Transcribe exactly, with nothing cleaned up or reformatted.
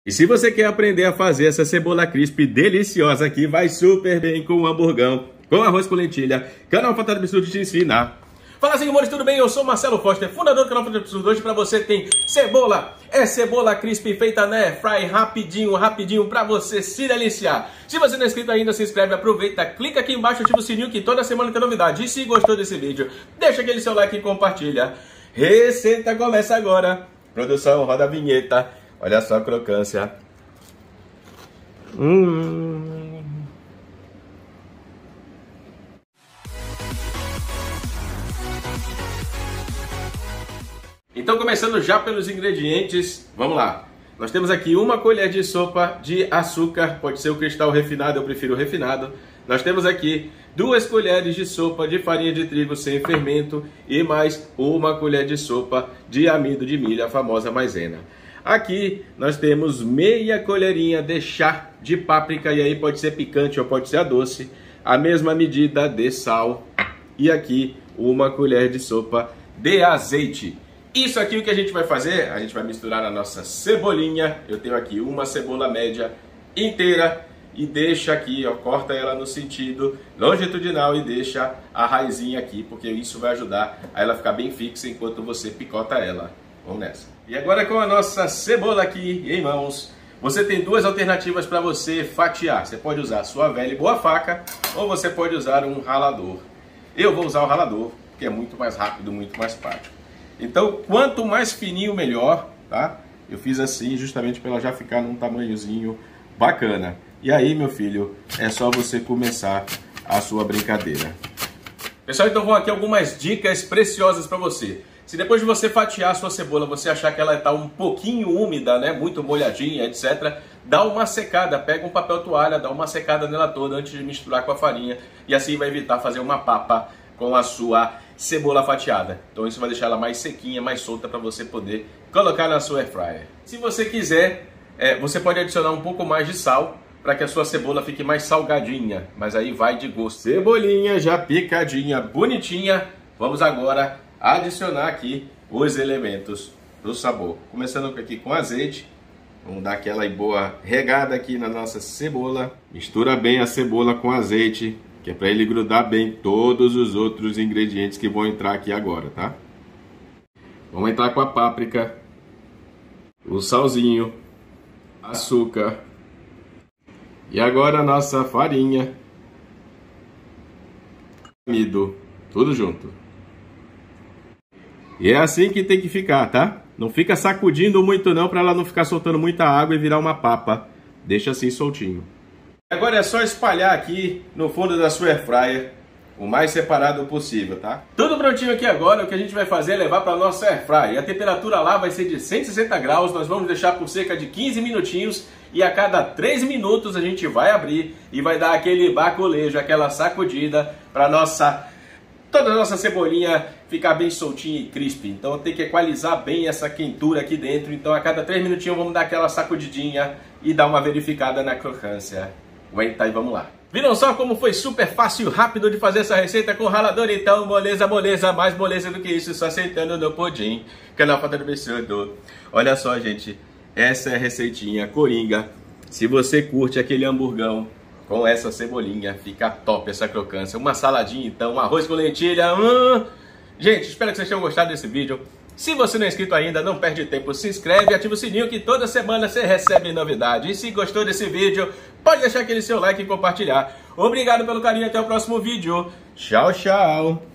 E se você quer aprender a fazer essa cebola crisp deliciosa aqui, vai super bem com um hamburgão, com arroz com lentilha, canal Fantástico Absurdo te ensina. Fala, senhores, tudo bem? Eu sou Marcelo Foster, fundador do canal Fantástico Absurdo. Hoje pra você tem cebola, é cebola crisp feita na air fry, rapidinho, rapidinho, pra você se deliciar. Se você não é inscrito ainda, se inscreve, aproveita, clica aqui embaixo, ativa o sininho que toda semana tem novidade. E se gostou desse vídeo, deixa aquele seu like e compartilha. Receita começa agora. Produção, roda a vinheta. Olha só a crocância. Hum. Então, começando já pelos ingredientes, vamos lá. Nós temos aqui uma colher de sopa de açúcar, pode ser o cristal refinado, eu prefiro o refinado. Nós temos aqui duas colheres de sopa de farinha de trigo sem fermento e mais uma colher de sopa de amido de milho, a famosa maisena. Aqui nós temos meia colherinha de chá de páprica, e aí pode ser picante ou pode ser a doce, a mesma medida de sal e aqui uma colher de sopa de azeite. Isso aqui o que a gente vai fazer, a gente vai misturar a nossa cebolinha. Eu tenho aqui uma cebola média inteira e deixa aqui, ó, corta ela no sentido longitudinal e deixa a raizinha aqui, porque isso vai ajudar a ela ficar bem fixa enquanto você picota ela. Vamos nessa. E agora com a nossa cebola aqui em mãos, você tem duas alternativas para você fatiar. Você pode usar a sua velha e boa faca ou você pode usar um ralador. Eu vou usar o ralador, porque é muito mais rápido, muito mais prático. Então, quanto mais fininho, melhor, tá? Eu fiz assim justamente para ela já ficar num tamanhozinho bacana. E aí, meu filho, é só você começar a sua brincadeira. Pessoal, então vão aqui algumas dicas preciosas para você. Se depois de você fatiar a sua cebola, você achar que ela está um pouquinho úmida, né, muito molhadinha, etcétera, dá uma secada, pega um papel toalha, dá uma secada nela toda antes de misturar com a farinha. E assim vai evitar fazer uma papa com a sua cebola fatiada. Então isso vai deixar ela mais sequinha, mais solta para você poder colocar na sua air fryer. Se você quiser, é, você pode adicionar um pouco mais de sal para que a sua cebola fique mais salgadinha, mas aí vai de gosto. Cebolinha já picadinha, bonitinha. Vamos agora adicionar aqui os elementos do sabor. Começando aqui com azeite. Vamos dar aquela boa regada aqui na nossa cebola. Mistura bem a cebola com azeite, que é para ele grudar bem todos os outros ingredientes que vão entrar aqui agora, tá? Vamos entrar com a páprica, o salzinho, açúcar e agora a nossa farinha, amido, tudo junto. E é assim que tem que ficar, tá? Não fica sacudindo muito não, para ela não ficar soltando muita água e virar uma papa. Deixa assim soltinho. Agora é só espalhar aqui no fundo da sua air fryer, o mais separado possível, tá? Tudo prontinho aqui agora, o que a gente vai fazer é levar para a nossa air fryer. E a temperatura lá vai ser de cento e sessenta graus, nós vamos deixar por cerca de quinze minutinhos e a cada três minutos a gente vai abrir e vai dar aquele baculejo, aquela sacudida para nossa toda a nossa cebolinha ficar bem soltinha e crisp. Então tem que equalizar bem essa quentura aqui dentro. Então a cada três minutinhos vamos dar aquela sacudidinha e dar uma verificada na crocância. Aguenta aí, vamos lá. Viram só como foi super fácil e rápido de fazer essa receita com ralador? Então, moleza, moleza, mais moleza do que isso, só sentando no pudim. Canal Fantástico Absurdo. Olha só, gente, essa é a receitinha coringa. Se você curte aquele hamburgão com essa cebolinha, fica top essa crocância. Uma saladinha, então, um arroz com lentilha. Hum. Gente, espero que vocês tenham gostado desse vídeo. Se você não é inscrito ainda, não perde tempo, se inscreve e ativa o sininho que toda semana você recebe novidade. E se gostou desse vídeo, pode deixar aquele seu like e compartilhar. Obrigado pelo carinho, até o próximo vídeo. Tchau, tchau.